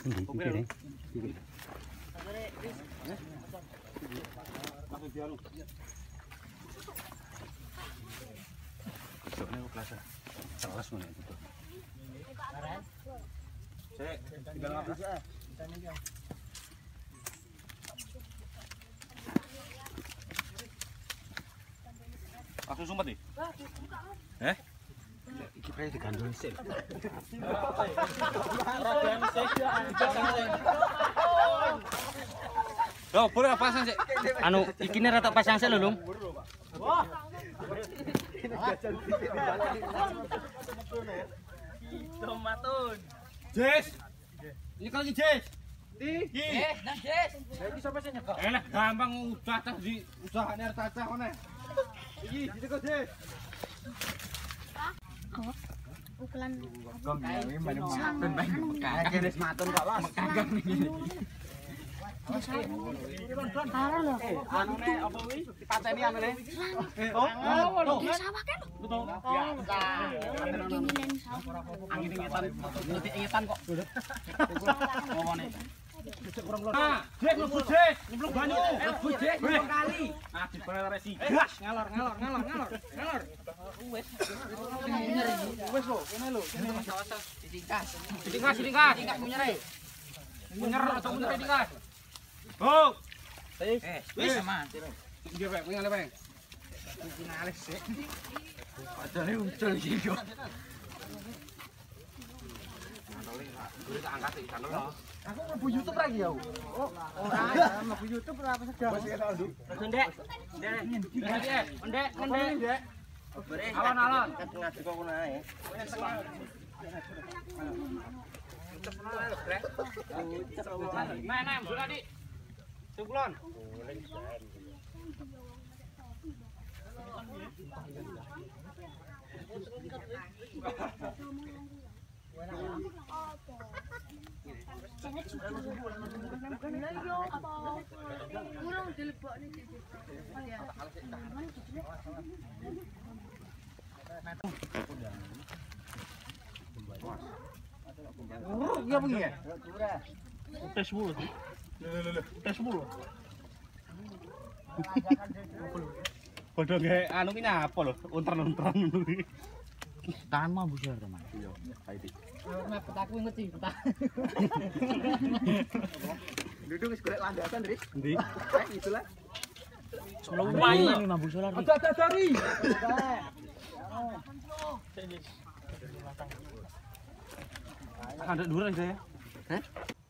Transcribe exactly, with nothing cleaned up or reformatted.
Endi pikire? Besoknya aku kelas kelas mana itu? Cek, tinggal ngapus ya. Langsung sumpet nih? Eh? Iki prei digandul sik. Loh, boleh pasang sik. Anu, ikine rata pasang sik lho, Lung. Wah. Tomatun. Jes. Ini kali Jes. Di. Eh, nang Jes. Iki sapa sing nyekok? Elah, gampang udah tas di usahane arep cacah meneh. Iki, ditekok Jes. Oh, ukuran kok ngene main matun main mekagan wis matun kok Los mekagan iki karo lho anune apa kuwi dipateni anune oh oh sawah kan betul biasa gini len sawah angin ngetan ngetik ngetan kok ngomone ah jek mlebu jek mlebu banyu mlebu jek kali ah diperesi gas ngalor ngalor ngalor ngalor ngalor wis wis lho kene lho kene ditingkas ditingkas ditingkas ditingkas munyere munyer atau munyer ditingkas oh wis wis sama iki rek ngene rek iki nales sik padahal uncul iki yo aku mlebu YouTube lagi ya. Oh, ora mlebu YouTube ora apa sedang. Wis ketok, Nduk. Ndek. Ndek. Ndek. Ndek, ndek. Alon-alon. Ngaji kok ngono ae. Nah, nah, sudah Dik. Suklon. Iya begini ya? Tes mulu sih. Tes mulu. Padha ge anu ki napa lho, untren-untren ngono iki. Tahan mah busur teman. Iya, kayak iki. Mepet aku ngerti, peta. Duduk wis golek landasan, Ris. Endi? Eh, itulah. Lumayan ini mambu solar. Ada ada dari. Ada dua aja ya. Heh?